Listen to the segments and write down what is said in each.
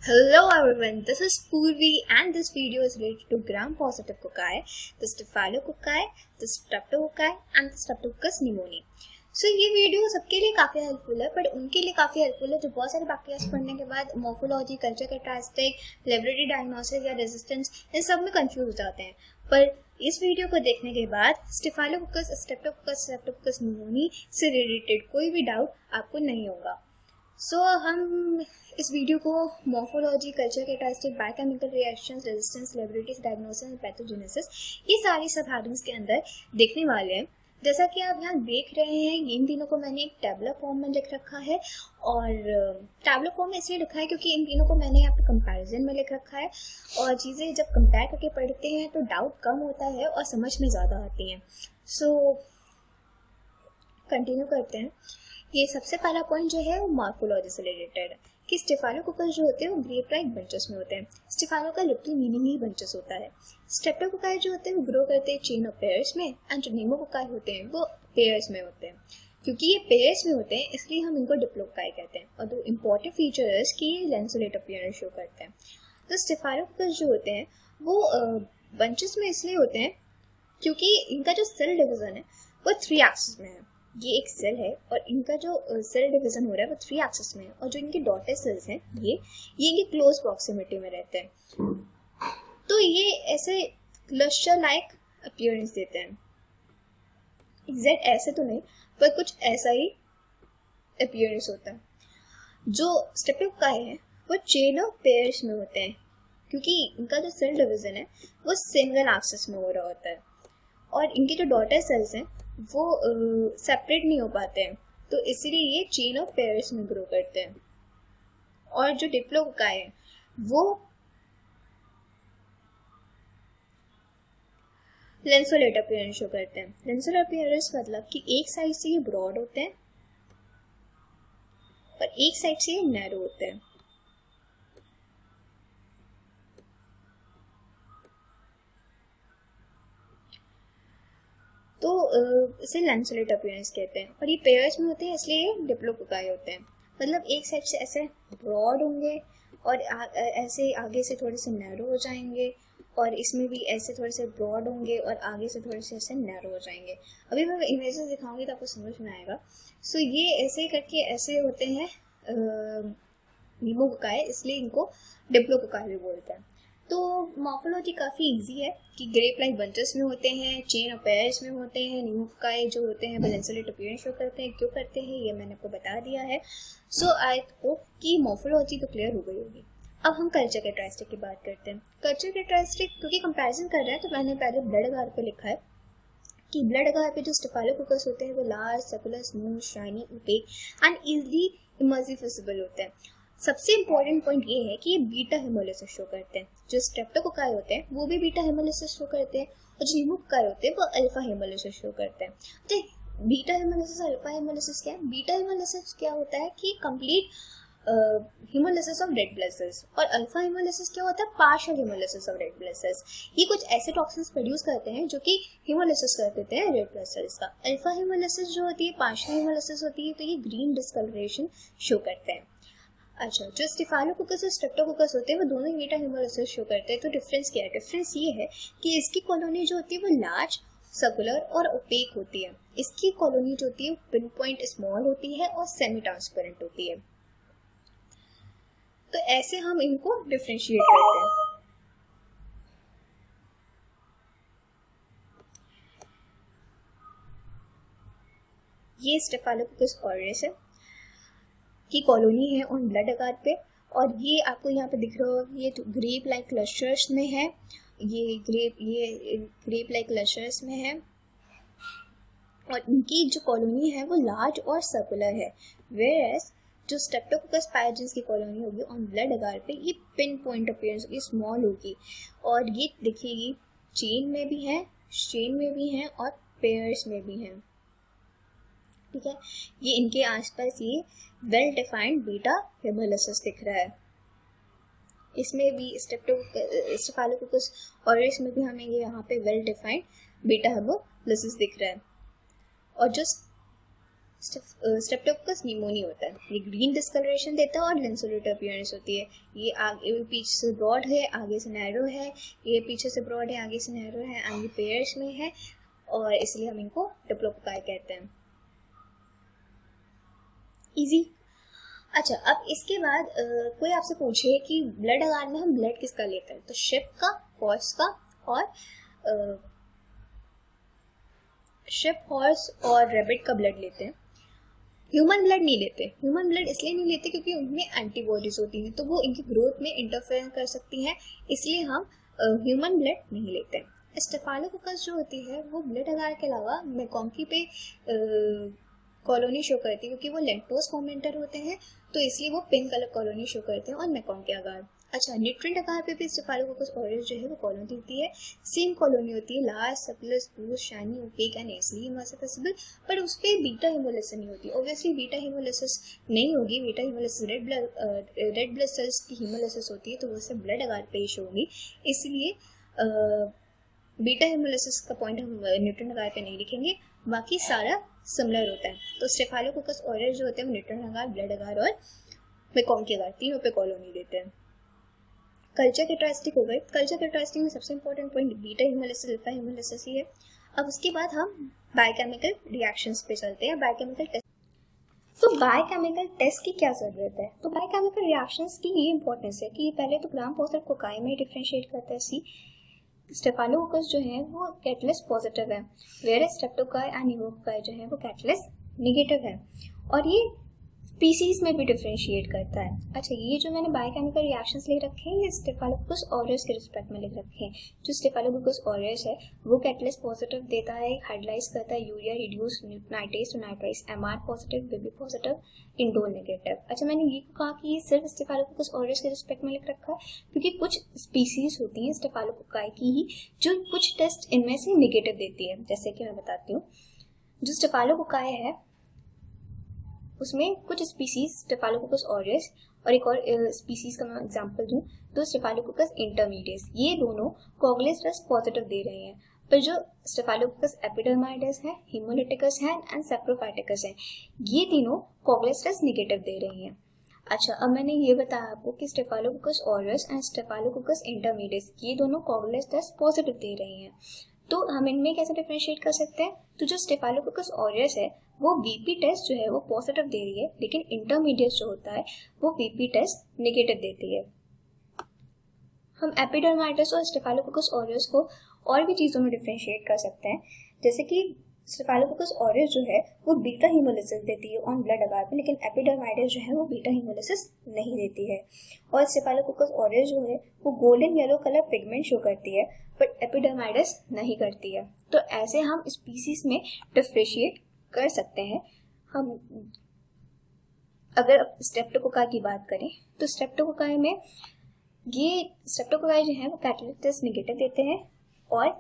Hello everyone, this is Purvi and this video is related to gram-positive cocci, the staphylococci, the streptococci and the streptococcus pneumoniae. So ये video सबके लिए काफ़ी helpful है, but उनके लिए काफ़ी helpful है जो बहुत सारे बैक्टीरिया पढ़ने के बाद morphology, culture characteristic, laboratory diagnosis या रेजिस्टेंस इन सब में कंफ्यूज हो जाते हैं। पर इस वीडियो को देखने के बाद स्टाफिलोकोकस, स्ट्रेप्टोकोकस, स्ट्रेप्टोकोकस न्यूमोनिया से रिलेटेड कोई भी डाउट आपको नहीं होगा। हम इस वीडियो को morphology, culture characteristic, biochemical reactions, resistance, laboratory diagnosis, pathogenesis, ये सारी सब हेडिंग्स के अंदर देखने वाले हैं। जैसा कि आप यहाँ देख रहे हैं, इन तीनों को मैंने एक टैबुलर फॉर्म में लिख रखा है और टैबुलर फॉर्म में इसलिए लिखा है क्योंकि इन तीनों को मैंने यहाँ पे कंपैरिजन में लिख रखा है और चीज़ें जब कंपेयर करके पढ़ते हैं तो डाउट कम होता है और समझ में ज़्यादा आती हैं। कंटिन्यू करते हैं। ये सबसे पहला पॉइंट जो है वो मॉर्फोलॉजी से रिलेटेड है कि स्टाफिलोकोकस जो होते हैं वो ग्रेप लाइक बंचेस में होते हैं। स्टाफिलो का लिटिल मीनिंग ही बंचेस होता है। स्ट्रेप्टोकोकाई जो होते हैं वो ग्रो करते हैं चेन ऑफ पेयर्स में, एंड जो न्यूमोकोकाई होते हैं वो पेयर्स में होते हैं। क्योंकि ये पेयर्स में होते हैं इसलिए हम इनको डिप्लोकोकाई कहते हैं। और दो इम्पोर्टेंट फीचर्स कि ये लैंसोलेट अपीयरेंस शो करते हैं। तो स्टाफिलोकोकस जो होते हैं वो बंचेस में इसलिए होते हैं क्योंकि इनका जो सेल डिवीजन है वो 3 एक्सिस में है। ये एक सेल है और इनका जो सेल डिवीजन हो रहा है वो 3 एक्सिस में है और जो इनके डॉटर सेल्स हैं ये इनकी क्लोज प्रॉक्सिमिटी में रहते हैं। तो ये ऐसे क्लस्टर लाइक अपीयरेंस देते हैं। एग्जैक्ट ऐसे तो नहीं पर कुछ ऐसा ही अपीयरेंस होता है। जो स्ट्रेप्टोकोकाई है वो चेन ऑफ पेयर्स में होते हैं क्योंकि इनका जो सेल डिवीजन है वो सिंगल एक्सिस में हो रहा होता है और इनके जो डॉटर सेल्स हैं वो सेपरेट नहीं हो पाते हैं, तो इसीलिए ये चेन ऑफ पेयर्स में ग्रो करते हैं। और जो डिप्लोकोकाई है वो लेंसोलेट अपीयरेंस शो करते हैं। लेंसोलेट अपीयरेंस मतलब कि एक साइड से ये ब्रॉड होते हैं और एक साइड से ये नैरो होते हैं। तो इसे लैंसोलेट अपीयरेंस कहते हैं और ये पेयर्स में होते हैं इसलिए डिप्लोकोकाई होते हैं। मतलब एक साइड से ऐसे ब्रॉड होंगे और ऐसे आगे से थोड़े से नैरो हो जाएंगे और इसमें भी ऐसे थोड़े से ब्रॉड होंगे और आगे से थोड़े से ऐसे नैरो हो जाएंगे। अभी मैं इमेजेस दिखाऊंगी तो आपको समझ में आएगा। ये ऐसे करके ऐसे होते हैं न्यूमोकोकाई, इसलिए इनको डिप्लोकोकाई भी बोलते हैं। तो मॉर्फोलॉजी काफ़ी इजी है कि ग्रेप लाइक बंचेस में होते हैं, चेन ऑफ पेयर्स में होते हैं। न्यूमोकोकाई जो होते हैं वो लैंसोलेट अपीयरेंस शो करते हैं। क्यों करते हैं ये मैंने आपको बता दिया है। आई होप कि मॉर्फोलॉजी तो क्लियर हो गई होगी। अब हम कल्चर कैरेक्टरिस्टिक की बात करते हैं। कल्चर कैरेक्टरिस्टिक क्योंकि कंपैरिजन कर रहे हैं तो मैंने पहले ब्लड आधार पर लिखा है कि ब्लड आधार पे जो स्टाफिलोकोकस होते हैं वो large, circular, smooth, shiny, opaque and easily immersive visible होते हैं। सबसे इम्पोर्टेंट पॉइंट ये है कि ये बीटा हेमोलिसिस शो करते हैं। जो स्ट्रेप्टोकोकाई होते हैं वो भी बीटा हेमोलिसिस शो करते हैं और जो न्यूमोकोकाई होते हैं वो अल्फा हेमोलिसिस शो करते हैं। तो बीटा हेमोलिसिस, अल्फा हेमोलिसिस क्या है? बीटा हेमोलिसिस क्या होता है कि complete haemolysis of red blood cells और अल्फा हेमोलिसिस क्या होता है? Partial haemolysis of red blood cells. ये कुछ ऐसे टॉक्सिन्स प्रोड्यूस करते हैं जो कि हेमोलिसिस कर देते हैं रेड ब्लड सेल्स का। अल्फा हेमोलिसिस जो होती है, पार्शियल हेमोलिसिस होती है, तो ये ग्रीन डिस्कलरेशन शो करते हैं। अच्छा, जो स्टाफिलोकोकस और स्ट्रेप्टोकोकस होते हैं वो दोनों बीटा हेमोलिसिस शो करते हैं। तो डिफरेंस क्या है? डिफरेंस ये है कि इसकी कॉलोनी जो होती है वो लार्ज, सर्कुलर और ओपेक होती है। इसकी कॉलोनी जो होती है पिन पॉइंट स्मॉल होती है और सेमी ट्रांसपेरेंट होती है। तो ऐसे हम इनको डिफरेंशिएट करते हैं। ये स्टाफिलोकोकस ऑरियस है की कॉलोनी है ऑन ब्लड आकार पे और ये आपको यहाँ पे दिख रहा हो, ये तो ग्रेप लाइक क्लस्टर्स में है। ये ग्रेप लाइक क्लस्टर्स में है और इनकी जो कॉलोनी है वो लार्ज और सर्कुलर है। वेयरएज जो स्ट्रेप्टोकोकस पैराजिन्स की कॉलोनी होगी ऑन ब्लड आकार पे ये पिन पॉइंट अपीयरेंस होगी, स्मॉल होगी और ये दिखेगी चेन में भी है, चेन में भी है और पेयर्स में भी है। ठीक है, ये इनके आसपास ये वेल डिफाइंड बीटा हेमोलिसिस दिख रहा है। इसमें भी स्टाफिलोकोकस और इसमें भी हमें ये यहाँ पे वेल डिफाइंड बीटा हेमोलिसिस दिख रहा है। और जो स्ट्रेप्टोकोकस निमोनी होता है। ये ग्रीन डिस्कलरेशन देता है और लैंसोलेटेड अपीयरेंस होती है। ये आगे पीछे से ब्रॉड है, आगे से नैरो है। ये पीछे से ब्रॉड है, आगे से नैरो है, आगे पेयर्स में है, और इसलिए हम इनको डिप्लोकोकाई कहते हैं। इजी। अच्छा, अब इसके बाद कोई आपसे पूछे कि ब्लड अगार में हम ब्लड किसका लेते हैं, तो शिप का, हॉर्स का और शिप, हॉर्स और रैबिट का ब्लड लेते हैं। ह्यूमन ब्लड नहीं लेते। ह्यूमन ब्लड इसलिए नहीं लेते क्योंकि उनमें एंटीबॉडीज होती हैं, तो वो इनकी ग्रोथ में इंटरफेयर कर सकती हैं, इसलिए हम ह्यूमन ब्लड नहीं लेते। स्टेफाइलोकोकस जो होती है वो ब्लड अगार के अलावा मैकॉन्की पे कॉलोनी शो करती है, क्योंकि वो लेंटोस फर्मेंटर होते हैं, तो इसलिए वो पिंक कलर कॉलोनी शो करते हैं, और मैकॉन्की अगार। अच्छा, न्यूट्रिएंट अगार पे भी स्टेफाइलोकोकस ऑरेंज जो है वो कॉलोनी होती है। सेम कॉलोनी होती है, large, circular, smooth, shiny, opaque and easily immersible, पर उस पर बीटा हेमोलिसिस नहीं होती। ऑब्वियसली बीटा हेमोलिसिस नहीं होगी, beta haemolysis red blood cells की हेमोलिसिस होती है, तो वो सिर्फ ब्लड अगार पे शो होगी, इसलिए बीटा हेमोलिसिस का पॉइंट हम न्यूट्रिएंट अगार पे नहीं लिखेंगे, बाकी सारा सिमिलर होता है। तो स्टेफाइलोकोकस ऑरेंज जो होते हैं न्यूट्रिएंट अगार, ब्लड अगार और मैकॉन्की अगार तीनों पे कॉलोनी देते हैं। कल्चर कैरेक्टरिस्टिक हो गए। कल्चर कैरेक्टरिस्टिक में सबसे important point beta haemolysis, alpha haemolysis ही है। अब उसके बाद हम बायोकेमिकल रिएक्शंस पे चलते हैं, बायोकेमिकल टेस्ट। तो बायोकेमिकल टेस्ट की क्या जरूरत है, तो बायोकेमिकल रिएक्शंस की ये इंपॉर्टेंस है कि पहले तो ग्राम पॉजिटिव कोकाई में डिफरेंशिएट करता है। सी स्टेफाइलोकोकस जो है वो कैटलिस्ट पॉजिटिव है, वेयरएज स्ट्रेप्टोकोकाई एंड निमोकोकाई जो है वो कैटलिस्ट नेगेटिव है, और ये स्पीसीज में भी डिफरेंशिएट करता है। अच्छा, ये जो मैंने बायोकेमिकल रिएक्शंस लिख रखे हैं ये स्टेफाइलोकोकस ऑरेंस के रिस्पेक्ट में लिख रखे हैं। जो स्टेफाइलोकोकस ऑरेंस है वो कैटलिस्ट पॉजिटिव देता है, हाइड्रोलाइज करता है urea, reduce nitrates to nitrites, MR positive, BB positive, indole negative. अच्छा, मैंने ये कहा कि ये सिर्फ स्टेफाइलोकोकस ऑरेंस के रिस्पेक्ट में लिख रखा है क्योंकि कुछ स्पीसीज होती हैं स्टेफाइलोकोकाई की ही जो कुछ टेस्ट इनमें से नेगेटिव देती है। जैसे कि मैं बताती हूँ, जो स्टेफाइलोकोकाई है उसमें कुछ स्पीसीज स्टेफाइलोकोकस ऑरेंस और एक और स्पीसीज का मैं एग्जांपल दूं तो स्टेफाइलोकोकस इंटरमीडियस, ये दोनों कोगुलेस टेस्ट पॉजिटिव दे रहे हैं, पर जो स्टेफाइलोकोकस एपिडर्माइडस है, हेमोलिटिकस है एंड सेप्रोफाइटिकस है, ये तीनों कोगुलेस टेस्ट नेगेटिव दे रही हैं। अच्छा, अब मैंने ये बताया आपको कि staphylococcus aureus and staphylococcus intermedius ये दोनों कोगुलेस टेस्ट पॉजिटिव दे रही हैं, तो हम इनमें कैसे डिफरेंशिएट कर सकते हैं। तो जो स्टेफाइलोकोकस ऑरेंस है वो वीपी टेस्ट जो है वो पॉजिटिव दे रही है, लेकिन इंटरमीडिएट जो होता है वो वीपी टेस्ट नेगेटिव देती है। हम एपिडर्माइटिस और स्टेफाइलोकोकस ऑरेंस को और भी चीजों में डिफरेंशिएट कर सकते हैं, जैसे कि स्टेफाइलोकोकस ऑरेंस जो है वो बीटा हेमोलिसिस देती है ऑन ब्लड अगार में, लेकिन एपिडर्माइटिस जो है वो बीटा हेमोलिसिस नहीं देती है। और स्टेफाइलोकोकस ऑरेंस जो है वो golden yellow colour pigment show करती है, बट एपिडर्माइटिस नहीं करती है। तो ऐसे हम स्पीसीज में डिफरेंशिएट कर सकते हैं। हम अगर स्ट्रेप्टोकोकाई की बात करें तो स्ट्रेप्टोकोकाई में ये स्ट्रेप्टोकोकाई जो है वो कैटलिस्ट टेस्ट नेगेटिव देते हैं, और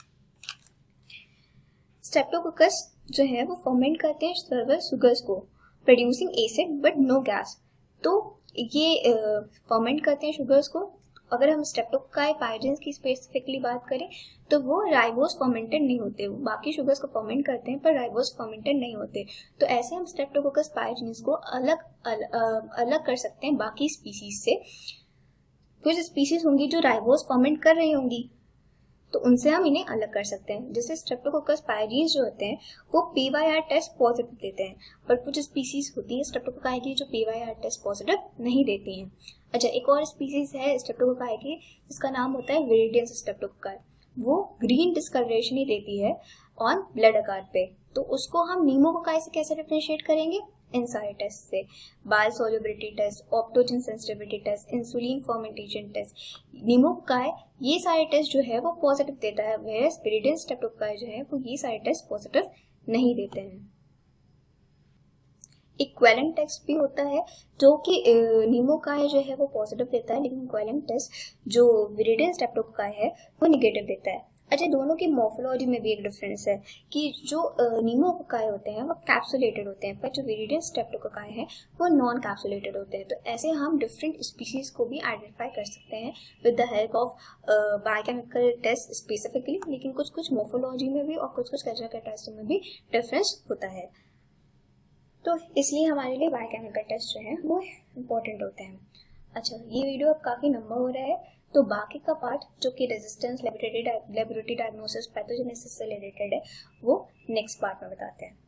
स्ट्रेप्टोकोकस जो है वो फर्मेंट करते हैं सर्वर सुगर्स को, producing acid but no gas. तो ये फर्मेंट करते हैं शुगर्स को। अगर हम स्ट्रेप्टोकोकाई पाइजेंस की स्पेसिफिकली बात करें तो वो राइबोस फर्मेंटेड नहीं होते, वो बाकी शुगर्स को फर्मेंट करते हैं पर राइबोस फर्मेंटेड नहीं होते। तो ऐसे हम स्ट्रेप्टोकोकस पाइजेंस को अलग कर सकते हैं बाकी स्पीसीज से। कुछ स्पीसीज होंगी जो राइबोस फर्मेंट कर रही होंगी, तो उनसे हम इन्हें अलग कर सकते हैं। जैसे स्ट्रेप्टोकोकस पायरीज जो होते हैं वो पीवाईआर टेस्ट पॉजिटिव देते हैं, पर कुछ स्पीसीज होती है स्ट्रेप्टोकोकाई की जो पीवाईआर टेस्ट पॉजिटिव नहीं देती हैं। अच्छा, एक और स्पीसीज है स्ट्रेप्टोकोकाई की जिसका नाम होता है विरिडियन स्ट्रेप्टोकोकाई, वो ग्रीन डिस्कलरेशन ही देती है ऑन ब्लड अगार पे। तो उसको हम नीमोकोकाई से कैसे डिफरेंशिएट करेंगे, इन सारे टेस्ट से, bio solubility test, optochin sensitivity test, insulin fermentation test, pneumococci ये सारे टेस्ट जो है वो पॉजिटिव देता है, वेयरएज विरिडियन स्ट्रेप्टोकोकाई जो है वो ये सारे टेस्ट पॉजिटिव नहीं देते हैं। इक्विवेलेंट टेस्ट भी होता है जो कि नीमोकोकाई जो है वो पॉजिटिव देता है, लेकिन इक्विवेलेंट टेस्ट जो विरिडियन स्ट्रेप्टोकोकाई है वो नेगेटिव देता है। अच्छा, दोनों की मॉर्फोलॉजी में भी एक डिफरेंस है कि जो नीमोकोकाई होते हैं वो कैप्सुलेटेड होते हैं, पर जो विरिडियन स्ट्रेप्टोकोकाई है वो नॉन कैप्सुलेटेड होते हैं। तो ऐसे हम डिफरेंट स्पीसीज को भी आइडेंटिफाई कर सकते हैं with the help of biochemical test specifically, लेकिन कुछ कुछ मॉर्फोलॉजी में भी और कुछ कुछ कल्चर कैरेक्टरिस्टिक में भी डिफरेंस होता है। तो इसलिए हमारे लिए बायोकेमिकल टेस्ट जो है वो इम्पोर्टेंट होते हैं। अच्छा, ये वीडियो अब काफ़ी लंबा हो रहा है, तो बाकी का पार्ट जो कि रेजिस्टेंस, लेबोरेटरी डायग्नोसिस, पैथोजेनेसिस से रिलेटेड है, वो नेक्स्ट पार्ट में बताते हैं।